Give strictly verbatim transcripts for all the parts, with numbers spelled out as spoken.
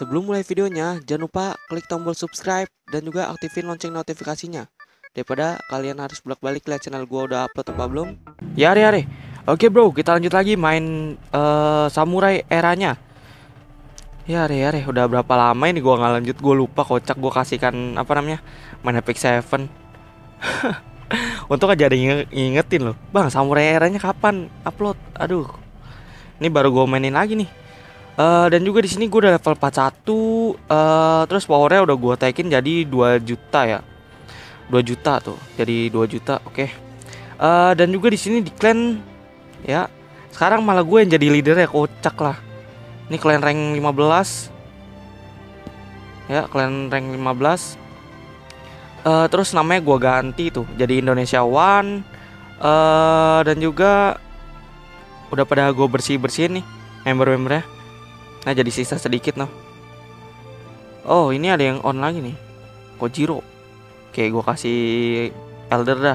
Sebelum mulai videonya, jangan lupa klik tombol subscribe dan juga aktifin lonceng notifikasinya. Daripada kalian harus bolak-balik lihat channel gua udah upload apa belum. Ya, hari hari. Oke bro, kita lanjut lagi main uh, samurai eranya. Ya, hari hari. Udah berapa lama ini gua nggak lanjut, gua lupa, kocak. Gua kasihkan apa namanya, main Epic Seven. Untung aja ada yang ngingetin loh, bang, samurai eranya kapan upload? Aduh, ini baru gue mainin lagi nih. Uh, dan juga di sini gue udah level empat puluh satu, uh, terus powernya udah gue taikin jadi dua juta ya, dua juta tuh, jadi dua juta. Oke. Okay. Uh, dan juga di sini di clan ya, sekarang malah gue yang jadi leader ya, kocak lah. Ini clan rank lima belas ya, clan rank lima belas. Uh, terus namanya gue ganti tuh jadi Indonesia One. Uh, dan juga udah pada gue bersih-bersihin nih member-membernya. Nah, jadi sisa sedikit noh. Oh, ini ada yang on lagi nih, Kojiro. Oke, gue kasih Elder dah.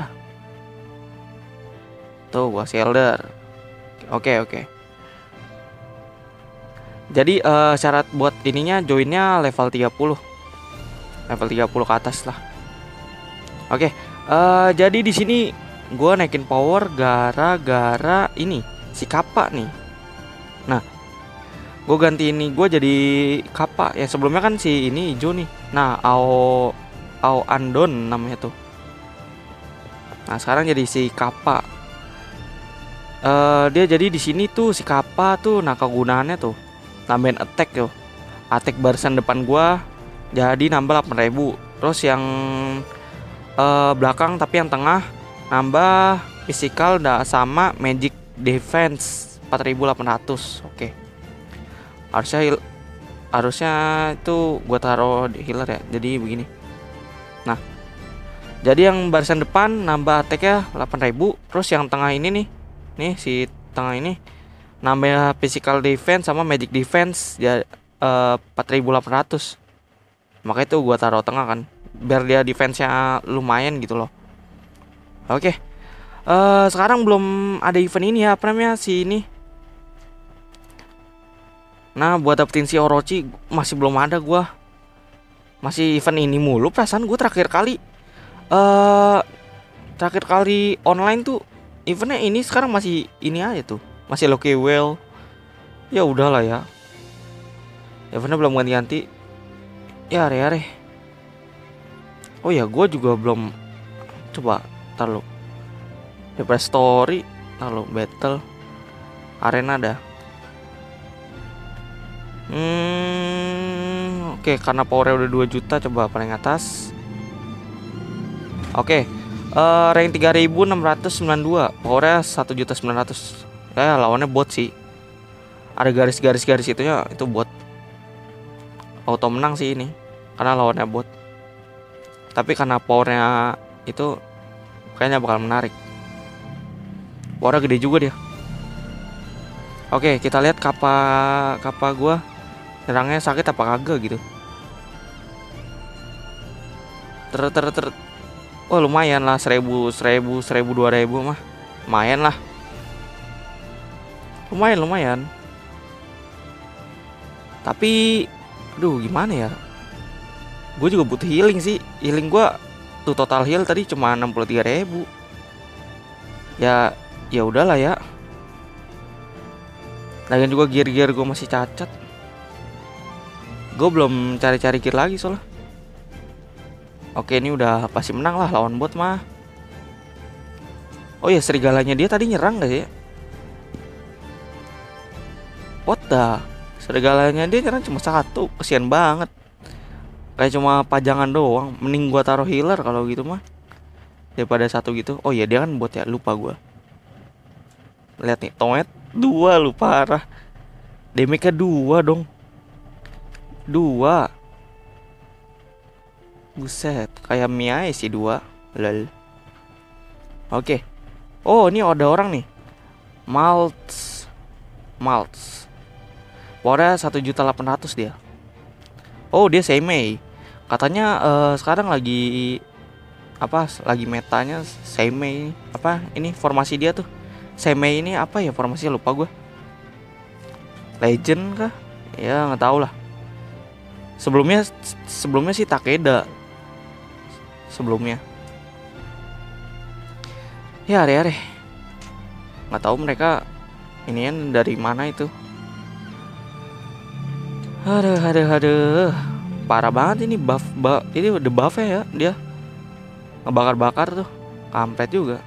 Tuh, gue kasih Elder. Oke, oke. Jadi uh, syarat buat ininya joinnya level tiga puluh. Level tiga puluh ke atas lah. Oke, uh, jadi di sini gue naikin power gara-gara ini si Kappa nih. Nah, gue ganti ini, gue jadi Kappa. Ya sebelumnya kan si ini hijau nih. Nah, Ao Ao Andon namanya tuh. Nah, sekarang jadi si Kappa. Uh, dia jadi di sini tuh si Kappa tuh, nah kegunaannya tuh nambahin attack tuh. Attack barisan depan gue jadi nambah delapan ribu. Terus yang Uh, belakang tapi yang tengah nambah physical dah sama magic defense empat ribu delapan ratus. Oke. Okay. Harusnya heal, harusnya itu gua taruh di healer ya. Jadi begini. Nah. Jadi yang barisan depan nambah attack-nya delapan ribu, terus yang tengah ini nih. Nih si tengah ini nambah physical defense sama magic defense ya, uh, empat ribu delapan ratus. Makanya itu gua taruh tengah kan, biar dia defense-nya lumayan gitu loh. Oke. Okay. Uh, sekarang belum ada event ini ya, apa namanya si ini. Nah, buat dapetin si Orochi masih belum ada gua. Masih event ini mulu, perasaan gue terakhir kali uh, terakhir kali online tuh eventnya ini, sekarang masih ini aja tuh. Masih Lucky Well. Ya udahlah ya. Eventnya belum ganti-ganti. Ya, are-are. Oh ya, gue juga belum coba. Ntar lo daripada story, ntar lo battle arena dah. Hmm, oke, okay, karena powernya udah dua juta, coba paling atas. Oke, okay. uh, rank tiga ribu enam ratus sembilan puluh dua, powernya satu juta sembilan ratus. Ya, lawannya bot sih. Ada garis-garis-garis itunya, itu bot. Auto menang sih ini, karena lawannya bot. Tapi karena powernya itu kayaknya bakal menarik. Powernya gede juga dia. Oke, kita lihat kappa kappa gua nyerangnya sakit apa kagak gitu. Ter ter ter. Oh, lumayan lah, seribu seribu seribu dua ribu mah. Lumayan lah. Lumayan lumayan. Tapi aduh, gimana ya? Gue juga butuh healing sih. Healing gue tuh total heal tadi cuma enam puluh tiga ribu. Ya, ya udahlah ya. Lagian juga gear-gear gue masih cacat. Gue belum cari-cari gear lagi soalnya. Oke, ini udah pasti menang lah lawan bot mah. Oh ya, serigalanya dia tadi nyerang gak sih? What the? Serigalanya dia nyerang cuma satu. Kesian banget. Kayak cuma pajangan doang. Mending gua taruh healer kalau gitu mah, daripada satu gitu. Oh iya, dia kan bot ya, lupa gua. Lihat nih, tomet dua, lu parah. Damage-nya dua dong. Dua. Buset, kayak Mia sih dua. Lol. Oke. Oh, ini ada orang nih. Maltz. Maltz. Powernya satu juta delapan ratus dia. Oh, dia Seimei. Katanya uh, sekarang lagi apa? Lagi metanya Seimei. Apa ini formasi dia tuh? Seimei ini apa ya formasinya, lupa gue. Legend kah? Ya nggak tahu lah. Sebelumnya sebelumnya sih Takeda. Sebelumnya. Ya are-are. Nggak tahu mereka inian dari mana itu. Aduh, aduh, aduh. Parah banget ini buff, buff ini udah buff ya dia. Ngebakar-bakar tuh. Kampret juga.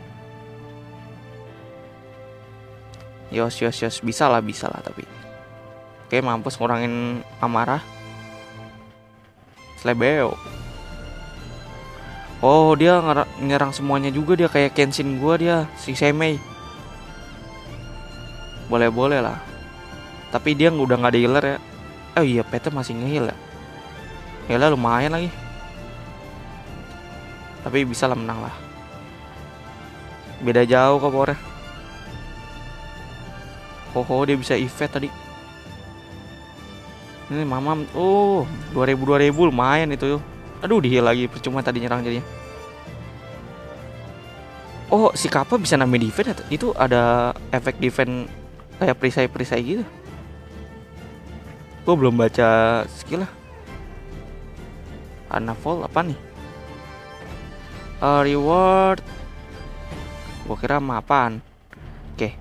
Yos, yos, yos. Bisa lah, bisa lah tapi. Oke, mampus ngurangin amarah. Slebeo. Oh, dia nyerang semuanya juga dia kayak Kenshin gua dia, si Semei. Boleh-boleh lah. Tapi dia udah nggak ada healer ya. Oh iya, Peter masih nge-heal ya. Healer lumayan lagi. Tapi bisa lah menang lah. Beda jauh kok powernya. Oh, oh dia bisa evade tadi. Ini mamam. Oh, dua ribu dua ribu lumayan itu. Aduh, di heal lagi percuma tadi nyerang jadinya. Oh, si Kappa bisa nambahin defense. Itu ada efek defense kayak perisai-perisai gitu. Gue belum baca skill lah. Unfold apa nih? Uh, reward. Gue kira sama apaan. Oke. Okay.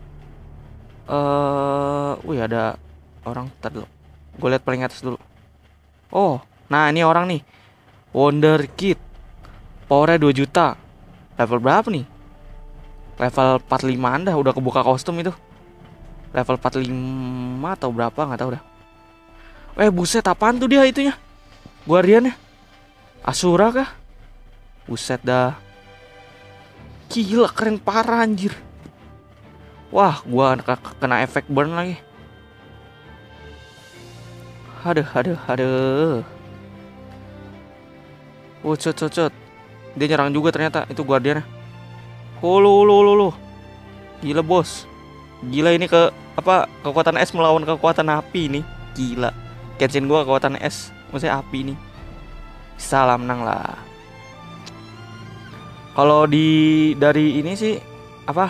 Uh, wih ada orang ntar dulu. Gue lihat paling atas dulu. Oh, nah ini orang nih. Wonder Kid. Powernya dua juta. Level berapa nih? Level empat puluh lima anda udah kebuka kostum itu. Level empat puluh lima atau berapa nggak tahu dah. Eh buset, apaan tuh dia itunya? Guardiannya Asura kah? Buset dah. Gila keren parah anjir. Wah, gua kena efek burn lagi. Aduh, aduh, aduh. Oh, cut, cut, cut. Dia nyerang juga ternyata itu Guardiannya. Holo, holo, holo. Gila bos. Gila ini ke apa kekuatan es melawan kekuatan api ini. Gila. Kenshin gua kekuatan es, maksudnya api nih. Salah menang lah. Kalau di dari ini sih apa?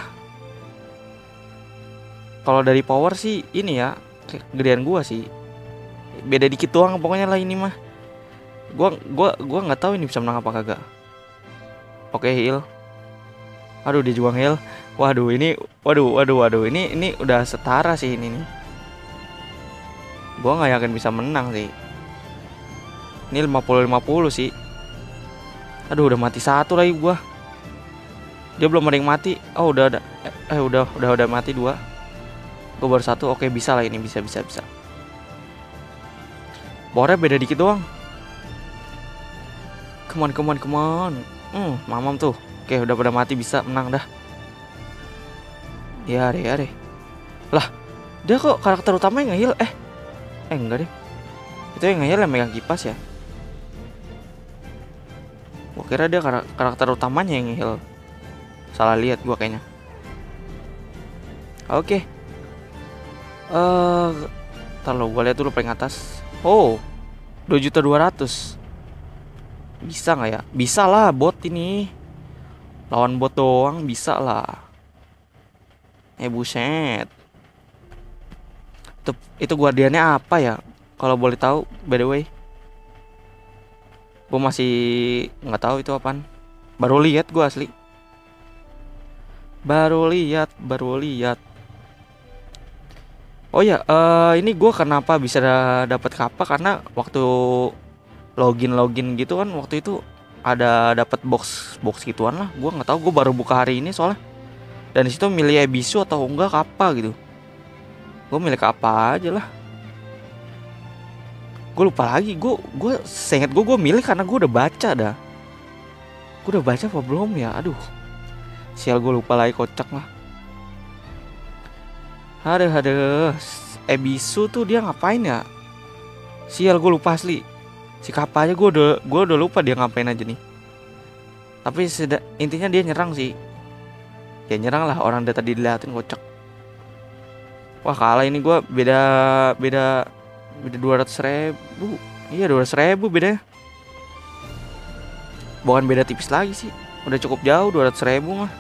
Kalau dari power sih ini ya gedean gua sih. Beda dikit doang pokoknya lah ini mah. Gua gua gua nggak tahu ini bisa menang apa kagak. Oke, heal. Aduh, dia juga heal. Waduh, ini waduh, waduh, waduh. Ini ini udah setara sih ini nih. Gua nggak yakin bisa menang sih. Ini lima puluh lima puluh sih. Aduh, udah mati satu lagi gua. Dia belum ada yang mati. Oh, udah ada. Eh, udah udah udah mati dua. Gua baru satu. Oke, bisa lah ini, bisa bisa bisa. Powernya beda dikit doang. Come on, come on, come on. Hmm, mamam tuh. Oke, udah pada mati, bisa menang dah. Ya deh, ya deh. Lah, dia kok karakter utamanya nge-heal? Eh, eh enggak deh. Itu yang nge-heal yang megang kipas ya. Gua kira dia kar karakter utamanya yang nge-heal. Salah lihat gua kayaknya. Oke. Eh, uh, ntar lo gua lihat dulu paling atas. Oh, dua juta dua ratus. Bisa nggak ya? Bisa lah, bot ini. Lawan bot doang bisa lah. Eh buset. Itu, itu guardiannya apa ya? Kalau boleh tahu, by the way. Gue masih nggak tahu itu apaan. Baru lihat gue asli. Baru lihat, baru lihat. Oh ya, uh, ini gue kenapa bisa da dapat kappa karena waktu login login gitu kan waktu itu ada dapat box box gituan lah. Gue nggak tahu, gue baru buka hari ini soalnya. Dan disitu milih Ebisu atau enggak kappa gitu. Gue milih kappa aja lah. Gue lupa lagi, gue gue seingat gue gue milih karena gue udah baca dah. Gue udah baca apa belum ya? Aduh, sial gue lupa lagi, kocak lah. Aduh, aduh, Ebisu tuh dia ngapain ya? Sial gue lupa asli. Si kappa aja gue udah gue udah lupa dia ngapain aja nih. Tapi seda, intinya dia nyerang sih. Ya nyerang lah, orang udah tadi diliatin, kocak. Wah kalah ini gue, beda beda beda dua ratus ribu. Iya dua ratus ribu bedanya. Bukan beda tipis lagi sih, udah cukup jauh dua ratus ribu mah.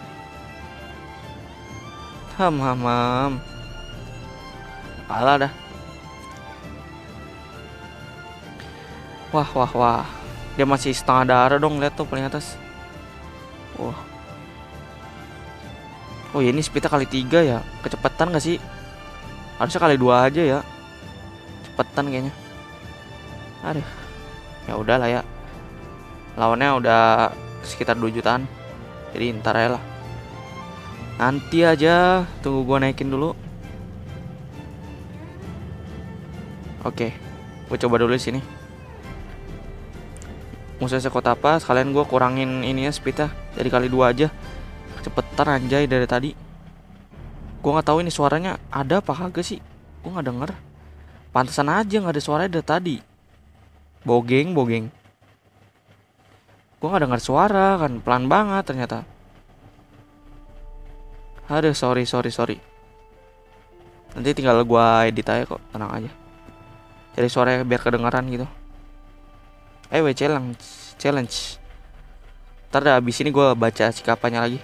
Ham ham ham. Kalah dah. Wah, wah, wah. Dia masih setengah darah dong, lihat tuh paling atas. Wah. Oh ya, ini speednya kali tiga ya. Kecepatan gak sih? Harusnya kali dua aja ya. Cepetan kayaknya. Aduh. Ya udahlah ya. Lawannya udah sekitar dua jutaan. Jadi ntar aja lah. Nanti aja, tunggu gua naikin dulu. Oke, gua coba dulu sini. Musuhnya sekota apa? Sekalian gua kurangin ininya speednya jadi kali dua aja. Cepetan anjay dari tadi. Gua nggak tahu ini suaranya ada apa kagak sih. Gua nggak denger. Pantesan aja nggak ada suaranya dari tadi. Bogeng, bogeng. Gua nggak dengar suara kan, pelan banget ternyata. Aduh, sorry, sorry, sorry. Nanti tinggal gua edit aja kok, tenang aja. Jadi suaranya biar kedengaran gitu. Eh, we challenge, challenge. Ntar dah abis ini gua baca sikapannya lagi.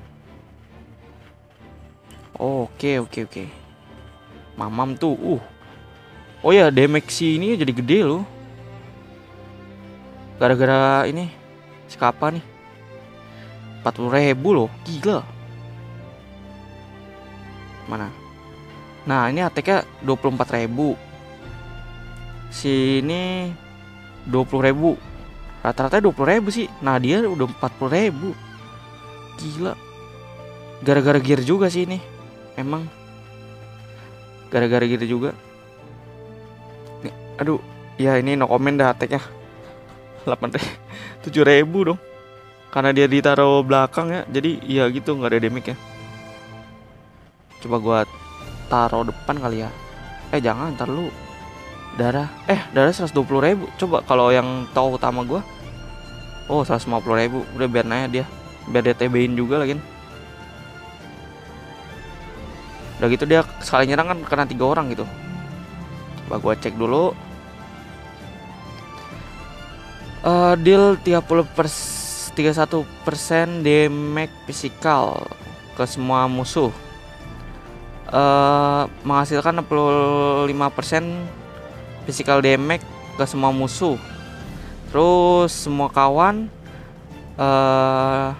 Oh, oke, oke, oke. Mamam tuh, uh. Oh ya, damage si ini jadi gede loh. Gara-gara ini sikapa nih. empat puluh ribu loh, gila. Mana? Nah, ini attack-nya dua puluh empat ribu. Sini dua puluh ribu. Rata-rata dua puluh ribu sih. Nah, dia udah empat puluh ribu. Gila. Gara-gara gear juga sih ini. Emang gara-gara gear juga. Nih, aduh. Ya ini no comment dah attack-nya. delapan ribu, tujuh ribu dong. Karena dia ditaruh belakang ya. Jadi iya gitu, nggak ada damage-nya. Coba gua taruh depan kali ya. Eh jangan, ntar lu darah. Eh darah seratus dua puluh ribu. Coba kalau yang tahu utama gua. Oh seratus lima puluh ribu. Udah biar nanya dia. Biar dia T B-in juga lagi. Udah gitu dia sekali nyerang kan kena tiga orang gitu. Coba gua cek dulu. Uh, deal tiga puluh persen, tiga puluh satu persen damage physical ke semua musuh. Uh, menghasilkan enam puluh lima persen physical damage ke semua musuh. Terus semua kawan uh,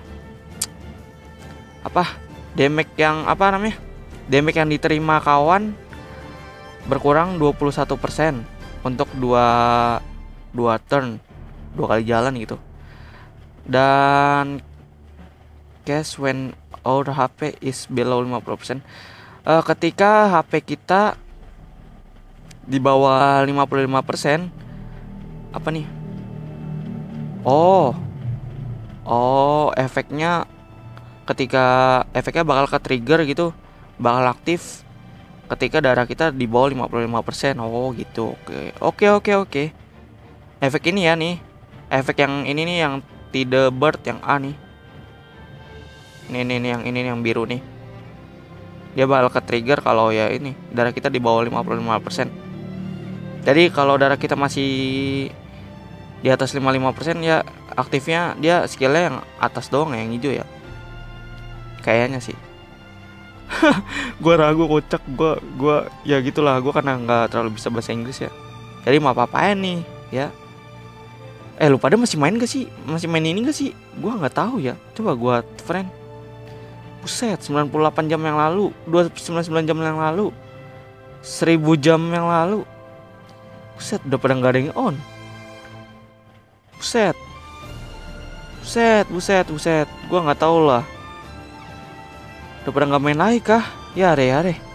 apa? Damage yang apa namanya? Damage yang diterima kawan berkurang dua puluh satu persen untuk dua dua turn, dua kali jalan gitu. Dan cash when our H P is below lima puluh persen. Uh, ketika H P kita di bawah lima puluh lima persen apa nih? Oh. Oh, efeknya ketika efeknya bakal ke trigger gitu, bakal aktif ketika darah kita di bawah lima puluh lima persen. Oh, gitu. Oke. Oke, oke, oke. Efek ini ya nih. Efek yang ini nih yang tidak bird yang A nih. Ini nih, nih yang ini nih, yang biru nih. Dia bakal ke trigger kalau ya ini darah kita di bawah lima puluh lima persen. Jadi kalau darah kita masih di atas lima puluh lima persen ya aktifnya dia skillnya yang atas doang ya, yang hijau ya. Kayaknya sih. Gua ragu, kocak. Gua gua ya gitulah, gua karena nggak terlalu bisa bahasa Inggris ya. Jadi mau apa-apain nih ya. Eh lu pada masih main gak sih? Masih main ini gak sih? Gua nggak tahu ya. Coba gua friend. Buset, sembilan puluh delapan jam yang lalu, dua ratus sembilan puluh sembilan jam yang lalu, seribu jam yang lalu. Buset, udah pada nggak ada yang on. Buset. Buset, buset, buset. Gua nggak tahu lah. Udah pada nggak main lagi kah? Ya, are, are.